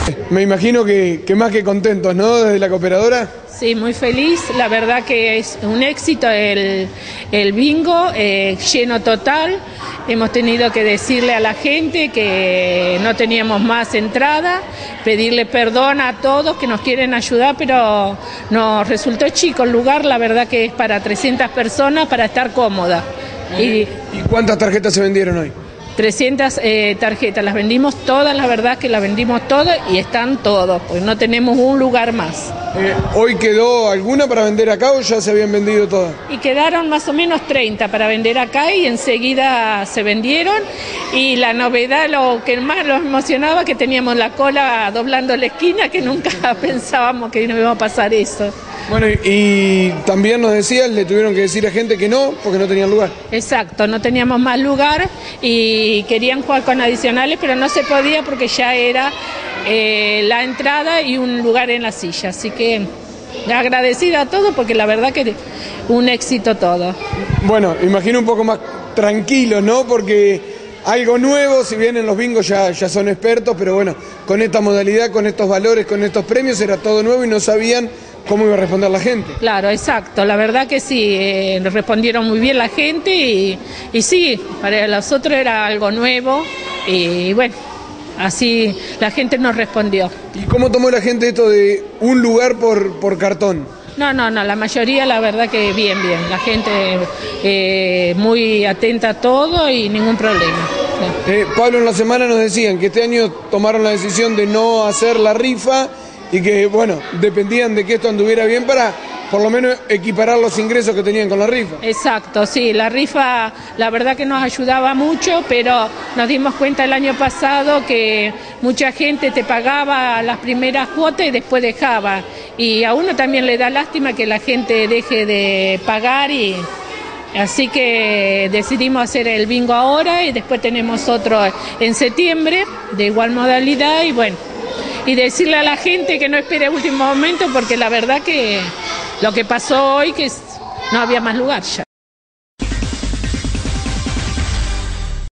Me imagino que más que contentos, ¿no? Desde la cooperadora. Sí, muy feliz. La verdad que es un éxito el bingo, lleno total. Hemos tenido que decirle a la gente que no teníamos más entrada, pedirle perdón a todos que nos quieren ayudar, pero nos resultó chico el lugar. La verdad que es para 300 personas para estar cómoda. ¿Y cuántas tarjetas se vendieron hoy? 300 tarjetas, las vendimos todas, la verdad que las vendimos todas y están todos, porque no tenemos un lugar más. ¿Hoy quedó alguna para vender acá o ya se habían vendido todas? Y quedaron más o menos 30 para vender acá y enseguida se vendieron. Y la novedad, lo que más nos emocionaba, que teníamos la cola doblando la esquina, que nunca pensábamos que nos iba a pasar eso. Bueno, y también nos decían, le tuvieron que decir a gente que no, porque no tenían lugar. Exacto, no teníamos más lugar y querían jugar con adicionales, pero no se podía porque ya era la entrada y un lugar en la silla. Así que agradecida a todos porque la verdad que un éxito todo. Bueno, imagino un poco más tranquilo, ¿no? Porque algo nuevo, si bien en los bingos ya son expertos, pero bueno, con esta modalidad, con estos valores, con estos premios, era todo nuevo y no sabían cómo iba a responder la gente. Claro, exacto, la verdad que sí, respondieron muy bien la gente y sí, para nosotros era algo nuevo y bueno, así la gente nos respondió. ¿Y cómo tomó la gente esto de un lugar por cartón? No, la mayoría la verdad que bien, la gente muy atenta a todo y ningún problema. Pablo, en la semana nos decían que este año tomaron la decisión de no hacer la rifa y que, bueno, dependían de que esto anduviera bien para por lo menos equiparar los ingresos que tenían con la rifa. Exacto, sí, la rifa la verdad que nos ayudaba mucho, pero nos dimos cuenta el año pasado que mucha gente te pagaba las primeras cuotas y después dejaba. Y a uno también le da lástima que la gente deje de pagar y así que decidimos hacer el bingo ahora y después tenemos otro en septiembre de igual modalidad y bueno, y decirle a la gente que no espere último momento porque la verdad que lo que pasó hoy que no había más lugar ya.